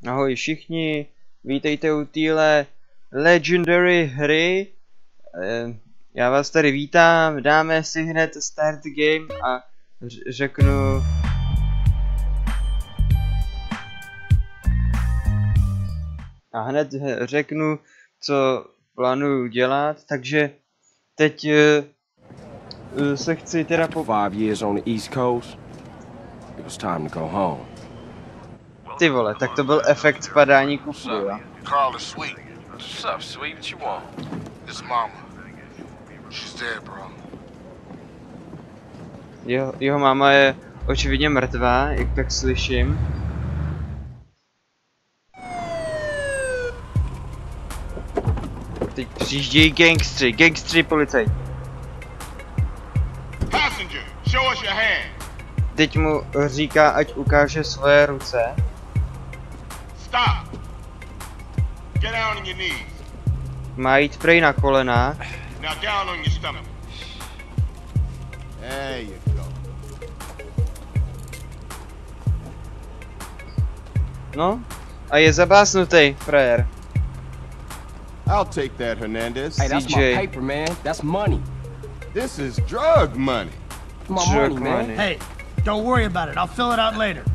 Ahoj všichni, vítejte u téhle Legendary hry. Já vás tady vítám, dáme si hned start game a řeknu... A hned řeknu, co plánuju dělat, takže teď se chci teda po... 5 years on the East Coast, it was time to go home. Ty vole, tak to byl efekt spadání kufru, jo? Carl is sweet. What's up, sweet? What you want? His mama. She's dead, bro. Jeho máma je očividně mrtvá, jak tak slyším. Teď přijíždějí gangstři policajti. Passenger, show us your hand. Teď mu říká, ať ukáže svoje ruce. Stop. Get down on your knees. Má jít prej na kolena. Now down on your stomach. There you go. No, a je zabásnutý, frajer. I'll take that, Hernandez. Hey, that's CJ. my paper, man. That's money. This is drug money. My Drug money, man. money. Hey, don't worry about it. I'll fill it out later.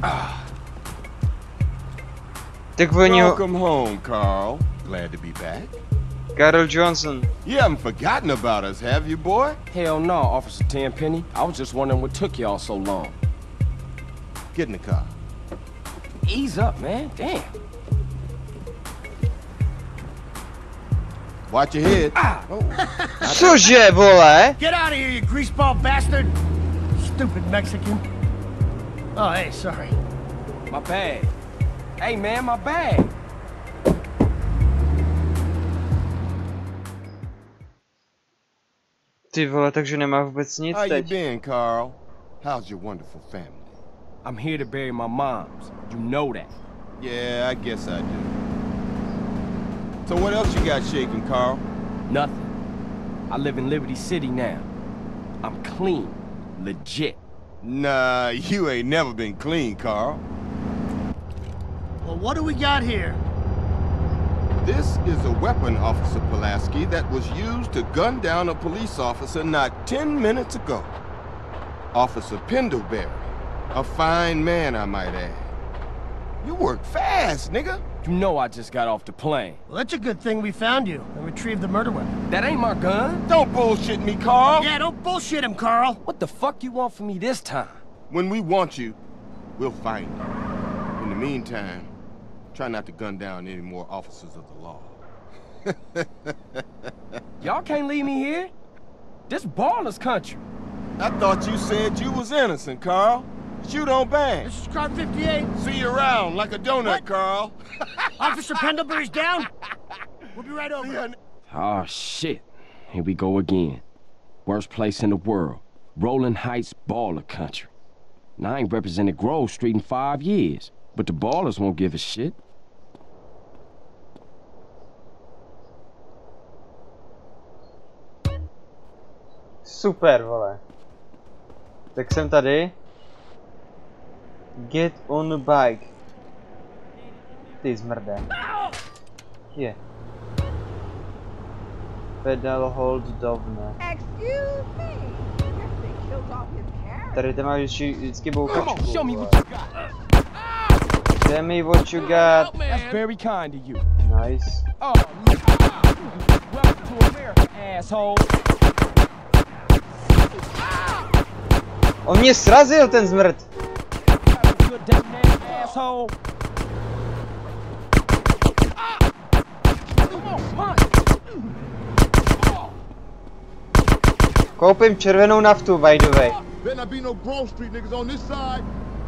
Tak oni ho... Welcome home, Carl. Glad to be back. Carl Johnson. You haven't forgotten about us, have you, boy? Hell no, Officer Tenpenny. I was just wondering what took y'all so long. Get in the car. Ease up, man. Damn. Watch your head. Cože, vole? Get out of here, you greaseball bastard! Stupid Mexican. Oh, hey, sorry. My bag. Hey, man, my bag. Ty vole, takže nemá vůbec nic How you teď. been, Carl? How's your wonderful family? I'm here to bury my moms. You know that. Yeah, I guess I do. So what else you got shaking, Carl? Nothing. I live in Liberty City now. I'm clean. Legit. Nah, you ain't never been clean, Carl. Well, what do we got here? This is a weapon, Officer Pulaski, that was used to gun down a police officer not 10 minutes ago. Officer Pendlebury. A fine man, I might add. You work fast, nigga. You know I just got off the plane. Well, that's a good thing we found you and retrieved the murder weapon. That ain't my gun. Don't bullshit me, Carl. Yeah, don't bullshit him, Carl. What the fuck you want from me this time? When we want you, we'll find you. In the meantime, try not to gun down any more officers of the law. Y'all can't leave me here. This baller's country. I thought you said you was innocent, Carl. Shoot on bang. This is car 58. See you around like a donut, What? Carl. Officer Pendlebury's down. We'll be right over. Oh, shit. Here we go again. Worst place in the world. Rolling Heights baller country. Now, I ain't represented Grove Street in 5 years, but the ballers won't give a shit. Super, vole. Tak jsem tady. Get on the bike. Ty zmrde. Je. Pedal hold dovne. Excuse me. Guess they killed off his carrot. Tady ty máš vždycky Come on, bouchačku. show me vole. what you got. Tell me what you got. That's very kind of you. Nice. Oh, welcome to America, asshole. On mě srazil, ten zmrt. Have a good day, man, asshole. Come on, punch. Koupím červenou naftu, by the way. Better not be no Grove Street niggas on this side.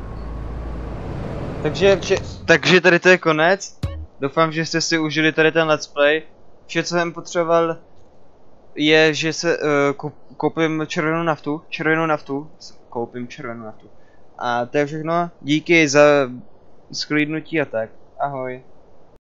Takže tady to je konec. Doufám, že jste si užili tady ten let's play. Vše, co jsem potřeboval, je, že se koupím červenou naftu. Koupím červenou naftu. A to je všechno. Díky za sklídnutí a tak. Ahoj.